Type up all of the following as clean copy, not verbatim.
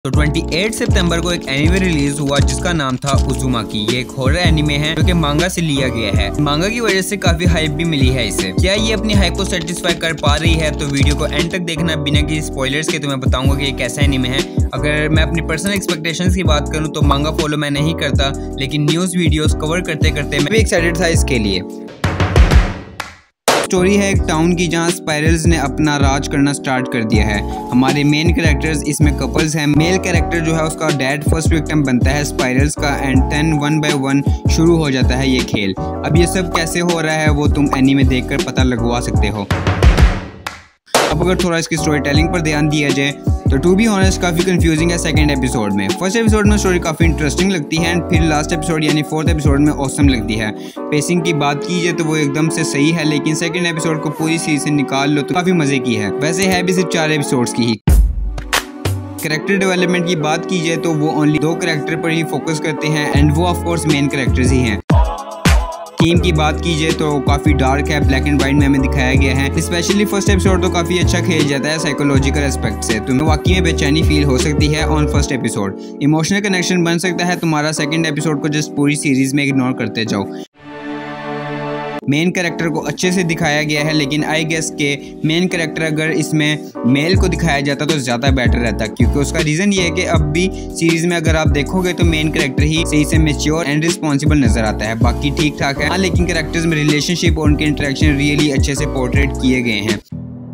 तो 28 सितंबर को एक एनिमे रिलीज हुआ जिसका नाम था उज़ुमाकी। ये एक हॉरर एनिमे है जो कि मांगा से लिया गया है। मांगा की वजह से काफी हाइप भी मिली है इसे। क्या ये अपनी हाइप को सेटिस्फाई कर पा रही है? तो वीडियो को एंड तक देखना बिना किसी स्पॉयलर्स के। तो मैं बताऊंगा कि ये कैसा एनिमे है। अगर मैं अपनी पर्सनल एक्सपेक्टेशंस की बात करूं तो मांगा फॉलो मैं नहीं करता, लेकिन न्यूज वीडियोस कवर करते करते मैं भी एक्साइटेड था इसके लिए। स्टोरी है एक टाउन की जहां स्पाइरल्स ने अपना राज करना स्टार्ट कर दिया है। हमारे मेन कैरेक्टर्स इसमें कपल्स हैं। मेल कैरेक्टर जो है उसका डैड फर्स्ट विक्टिम बनता है स्पाइरल्स का एंड 10 1 by 1 शुरू हो जाता है ये खेल। अब ये सब कैसे हो रहा है वो तुम एनीमे देखकर पता लगवा सकते हो। अब अगर थोड़ा इसकी स्टोरी टेलिंग पर ध्यान दिया जाए तो टू बी ऑनेस्ट काफ़ी कंफ्यूजिंग है सेकंड एपिसोड में। फर्स्ट एपिसोड में स्टोरी काफ़ी इंटरेस्टिंग लगती है एंड फिर लास्ट एपिसोड यानी फोर्थ एपिसोड में ऑसम लगती है। पेसिंग की बात की जाए तो वो एकदम से सही है, लेकिन सेकंड एपिसोड को पूरी सीरीज से निकाल लो तो काफ़ी मज़े की है। वैसे है भी सिर्फ 4 एपिसोड्स की ही। कैरेक्टर डेवलपमेंट की बात की जाए तो वो ओनली 2 कैरेक्टर पर ही फोकस करते हैं एंड वो ऑफकोर्स मेन कैरेक्टर्स ही हैं। थीम की बात की जाए तो काफ़ी डार्क है, ब्लैक एंड वाइट में हमें दिखाया गया है। स्पेशली फर्स्ट एपिसोड तो काफ़ी अच्छा खेल जाता है साइकोलॉजिकल एस्पेक्ट से। तुम्हें वाकई में बेचैनी फील हो सकती है on first episode. Emotional connection बन सकता है तुम्हारा सेकंड एपिसोड को जस्ट पूरी सीरीज में इग्नोर करते जाओ। मेन कैरेक्टर को अच्छे से दिखाया गया है, लेकिन आई गेस के मेन कैरेक्टर अगर इसमें मेल को दिखाया जाता तो ज़्यादा बेटर रहता, क्योंकि उसका रीज़न ये है कि अब भी सीरीज़ में अगर आप देखोगे तो मेन कैरेक्टर ही सही से मैच्योर एंड रिस्पॉन्सिबल नज़र आता है। बाकी ठीक ठाक है हाँ, लेकिन कैरेक्टर्स में रिलेशनशिप और उनके इंटरेक्शन रियली अच्छे से पोर्ट्रेट किए गए हैं।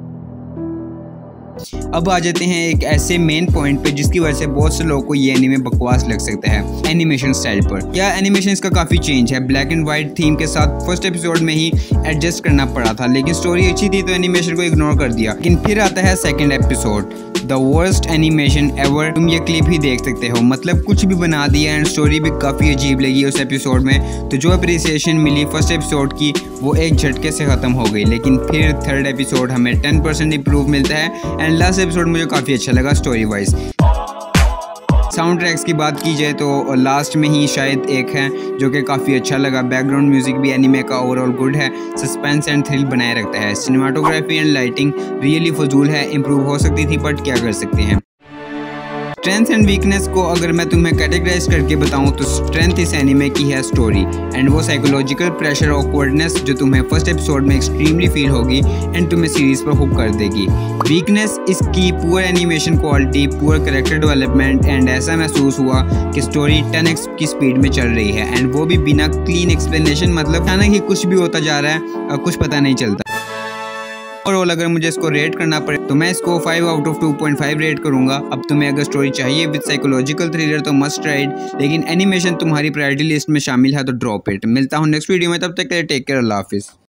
अब आ जाते हैं एक ऐसे मेन पॉइंट पे जिसकी वजह से बहुत से लोगों को ये एनीमे बकवास लग सकता है, एनिमेशन स्टाइल पर। क्या एनिमेशन इसका काफ़ी चेंज है। ब्लैक एंड वाइट थीम के साथ फर्स्ट एपिसोड में ही एडजस्ट करना पड़ा था, लेकिन स्टोरी अच्छी थी तो एनिमेशन को इग्नोर कर दिया। लेकिन फिर आता है second episode, the worst animation ever. तुम ये क्लिप ही देख सकते हो, मतलब कुछ भी बना दिया एंड स्टोरी भी काफ़ी अजीब लगी उस एपिसोड में। तो जो अप्रिसिएशन मिली फर्स्ट एपिसोड की वो एक झटके से ख़त्म हो गई। लेकिन फिर थर्ड एपिसोड हमें 10% इंप्रूव मिलता है एंड लास्ट एपिसोड मुझे काफ़ी अच्छा लगा स्टोरी वाइज। साउंड ट्रैक्स की बात की जाए तो लास्ट में ही शायद एक है जो कि काफ़ी अच्छा लगा। बैकग्राउंड म्यूजिक भी एनीमे का ओवरऑल गुड है, सस्पेंस एंड थ्रिल बनाए रखता है। सिनेमाटोग्राफी एंड लाइटिंग रियली फजूल है, इंप्रूव हो सकती थी बट क्या कर सकते हैं। स्ट्रेंथ एंड वीकनेस को अगर मैं तुम्हें कैटेगराइज करके बताऊं तो स्ट्रेंथ इस एनीमे की है स्टोरी एंड वो साइकोलॉजिकल प्रेशर ऑकवर्डनेस जो तुम्हें फर्स्ट एपिसोड में एक्सट्रीमली फील होगी एंड तुम्हें सीरीज पर हुक कर देगी। वीकनेस इसकी poor animation quality, poor character development and ऐसा महसूस हुआ कि स्टोरी 10x की स्पीड में चल रही है एंड वो भी बिना क्लीन एक्सप्लेनेशन। मतलब अचानक ही कुछ भी होता जा रहा है और कुछ पता नहीं चलता। ओवरऑल अगर मुझे इसको रेट करना पड़े तो मैं इसको 5 out of 2.5 रेट करूंगा। अब तुम्हें अगर स्टोरी चाहिए विद साइकोलॉजिकल थ्रिलर तो मस्ट राइड, लेकिन एनिमेशन तुम्हारी प्रायोरिटी लिस्ट में शामिल है तो ड्रॉप इट। मिलता हूं नेक्स्ट वीडियो में, तब तक के लिए टेक केयर, अल्लाह हाफिज़।